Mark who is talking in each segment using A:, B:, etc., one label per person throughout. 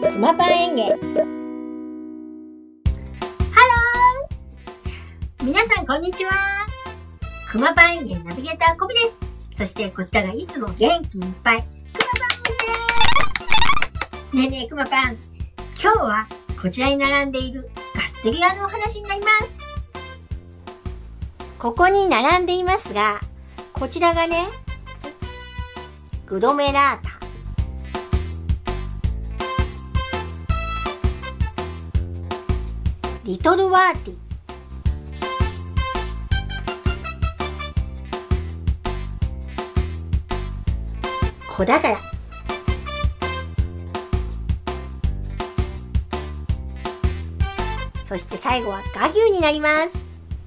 A: くまパン園芸。ハロー、皆さんこんにちは。くまパン園芸ナビゲーターコビです。そしてこちらがいつも元気いっぱいくまパンです。ねえねえくまパン、今日はこちらに並んでいるガステリアのお話になります。ここに並んでいますが、こちらがね、グロメラータ、リトルワーティ、子宝、そして最後は臥牛になります。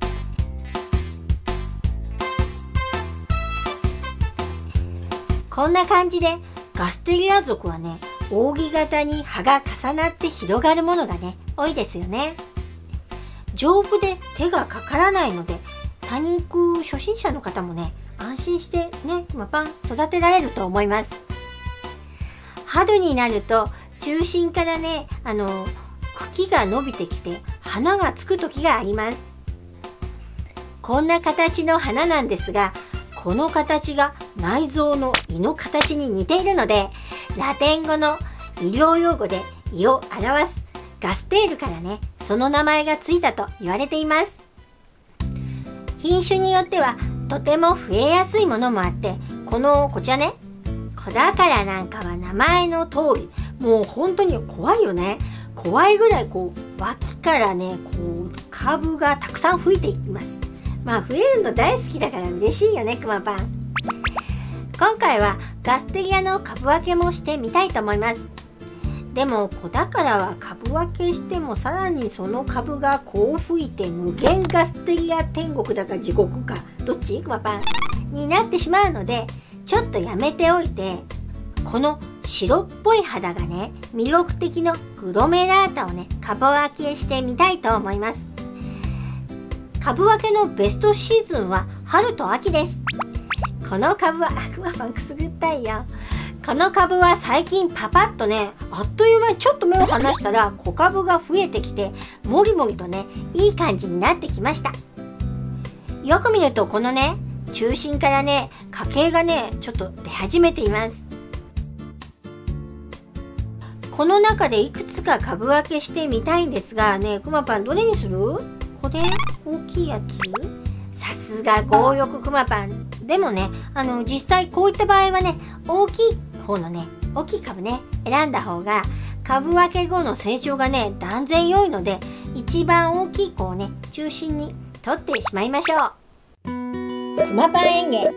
A: こんな感じでガステリア属はね、扇形に葉が重なって広がるものがね、多いですよね。丈夫で手がかからないので、多肉初心者の方もね、安心してね、パン育てられると思います。春になると中心からね、茎が伸びてきて花がつく時があります。こんな形の花なんですが、この形が内臓の胃の形に似ているので、ラテン語の医療用語で胃を表すガステールからね、その名前がついたと言われています。品種によってはとても増えやすいものもあって、こちらね、子宝なんかは名前の通り、もう本当に怖いよね。怖いぐらい脇からね、株がたくさん吹いていきます。増えるの大好きだから嬉しいよね、くまパン。今回はガステリアの株分けもしてみたいと思います。でも子宝は株分けしてもさらにその株が吹いて無限ガステリア天国だか地獄か、どっちくまパンになってしまうので、ちょっとやめておいて、この白っぽい肌がね、魅力的のグロメラータをね、株分けしてみたいと思います。株分けのベストシーズンは春と秋です。この株は、くまパンくすぐったいよ。この株は最近パパッとね、あっという間にちょっと目を離したら小株が増えてきて、もりもりとね、いい感じになってきました。よく見るとこのね、中心からね、花茎がね、ちょっと出始めています。この中でいくつか株分けしてみたいんですがね、くまパンどれにする？これ？大きいやつ？さすが強欲くまパン。でもね、実際こういった場合はね、大きい方のね、大きい株ね、選んだ方が株分け後の成長がね、断然良いので、一番大きい子をね、中心に取ってしまいましょう。くまパン園芸。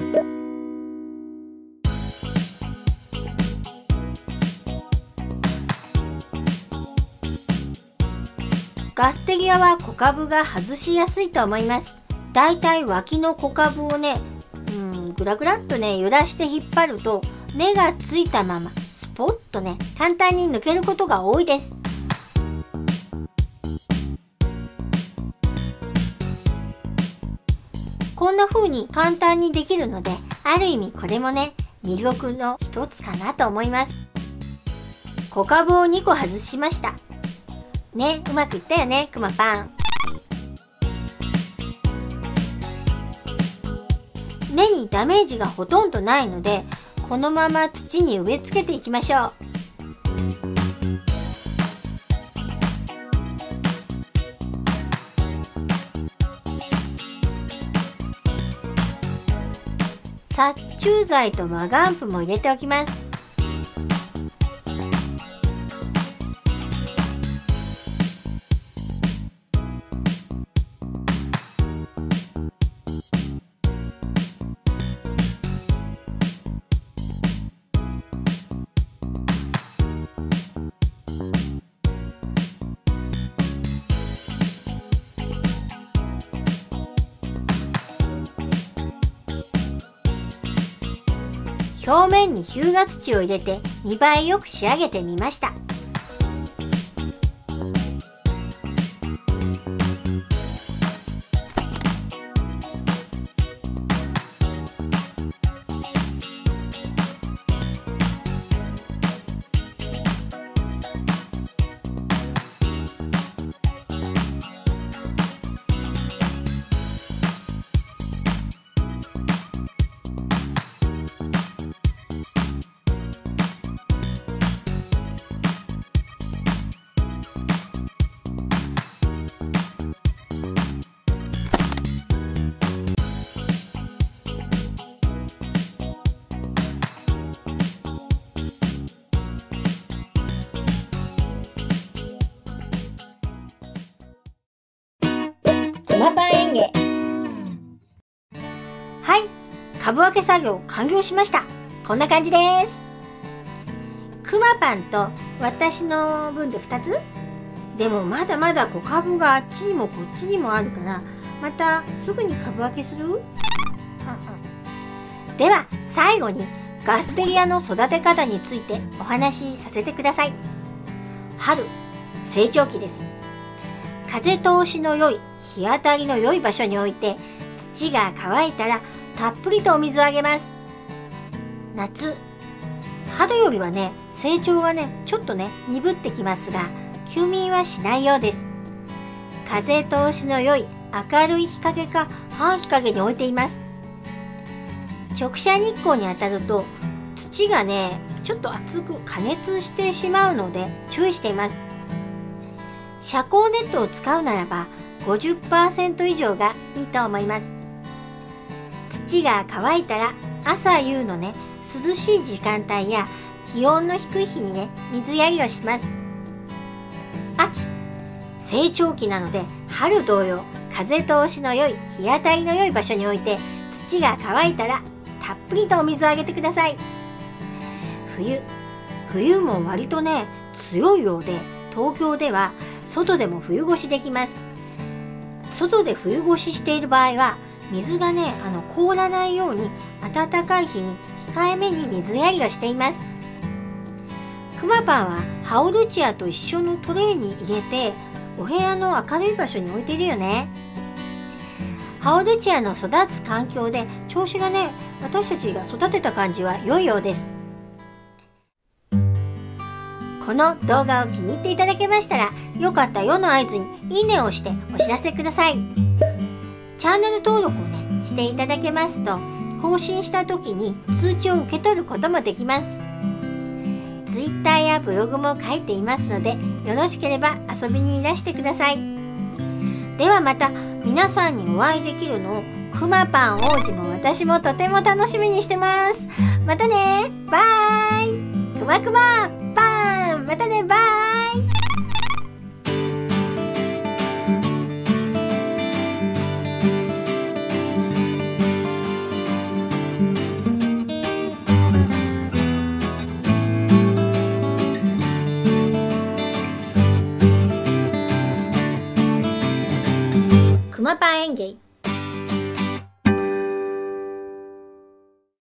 A: ガステリアは小株が外しやすいと思います。だいたい脇の小株をね、ぐらぐらっとね、揺らして引っ張ると根がついたままスポッとね、簡単に抜けることが多いです。こんな風に簡単にできるので、ある意味これもね、魅力の一つかなと思います。小株を2個外しましたね。うまくいったよね、くまパン。根にダメージがほとんどないので、このまま土に植え付けていきましょう。殺虫剤とマガンプも入れておきます。表面に日向土を入れて見栄えよく仕上げてみました。 株分け作業完了しました。こんな感じです。くまパンと私の分で2つ。でもまだまだ小株があっちにもこっちにもあるから、またすぐに株分けする？では最後にガステリアの育て方についてお話しさせてください。春、成長期です。風通しの良い、日当たりの良い場所に置いて、土が乾いたらたっぷりとお水をあげます。夏、春よりはね、成長がね、ちょっとね、鈍ってきますが、休眠はしないようです。風通しの良い、明るい日陰か半日陰に置いています。直射日光に当たると、土がね、ちょっと熱く加熱してしまうので注意しています。遮光ネットを使うならば 50% 以上がいいと思います。土が乾いたら朝夕のね、涼しい時間帯や気温の低い日にね、水やりをします。秋、成長期なので春同様、風通しの良い、日当たりの良い場所に置いて、土が乾いたらたっぷりとお水をあげてください。冬も割とね、強いようで、東京では外でも冬越しできます。外で冬越ししている場合は、水がね、凍らないように暖かい日に控えめに水やりをしています。くまパンはハオルチアと一緒のトレイに入れて、お部屋の明るい場所に置いているよね。ハオルチアの育つ環境で調子がね、私たちが育てた感じは良いようです。この動画を気に入っていただけましたら、よかったよの合図にいいねを押してお知らせください。チャンネル登録をね、していただけますと、更新した時に通知を受け取ることもできます。Twitter やブログも書いていますので、よろしければ遊びにいらしてください。ではまた皆さんにお会いできるのをくまパン王子も私もとても楽しみにしてます。またね、バイ。くまくまパン、またね、バイ。くまパン園芸。